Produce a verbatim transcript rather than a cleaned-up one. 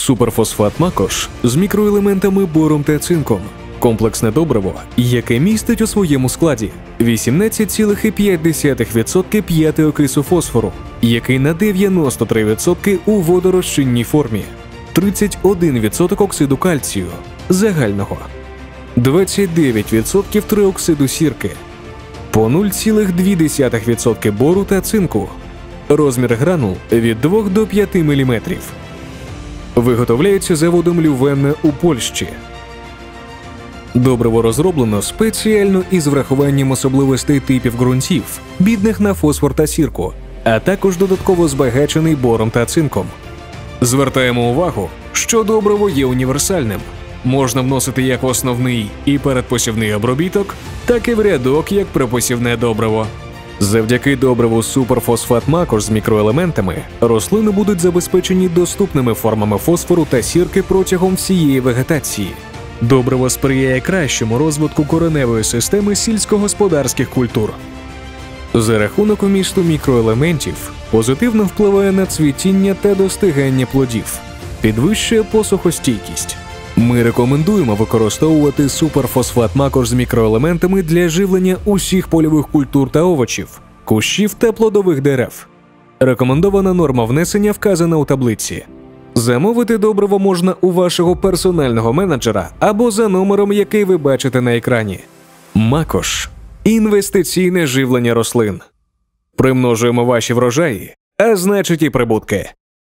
Суперфосфат Макош з мікроелементами бором та цинком. Комплексне добриво, яке містить у своєму складі вісімнадцять цілих п'ять десятих відсотка п'ятиокису фосфору, який на дев'яносто три відсотки у водорозчинній формі, тридцять один відсоток оксиду кальцію загального, двадцять дев'ять відсотків триоксиду сірки, по нуль цілих дві десятих відсотка бору та цинку, розмір гранул від двох до п'яти міліметрів. Виготовляється заводом Лювенна у Польщі. Добриво розроблено спеціально із врахуванням особливостей типів ґрунтів, бідних на фосфор та сірку, а також додатково збагачений бором та цинком. Звертаємо увагу, що добриво є універсальним. Можна вносити як в основний і передпосівний обробіток, так і в рядок як припосівне добриво. Завдяки добриву Суперфосфат Макош з мікроелементами рослини будуть забезпечені доступними формами фосфору та сірки протягом всієї вегетації. Добриво сприяє кращому розвитку кореневої системи сільськогосподарських культур. За рахунок вмісту мікроелементів позитивно впливає на цвітіння та достигання плодів, підвищує посухостійкість. Ми рекомендуємо використовувати суперфосфат Макош з мікроелементами для живлення усіх польових культур та овочів, кущів та плодових дерев. Рекомендована норма внесення вказана у таблиці. Замовити добриво можна у вашого персонального менеджера або за номером, який ви бачите на екрані. Макош – інвестиційне живлення рослин. Примножуємо ваші врожаї, а значить і прибутки.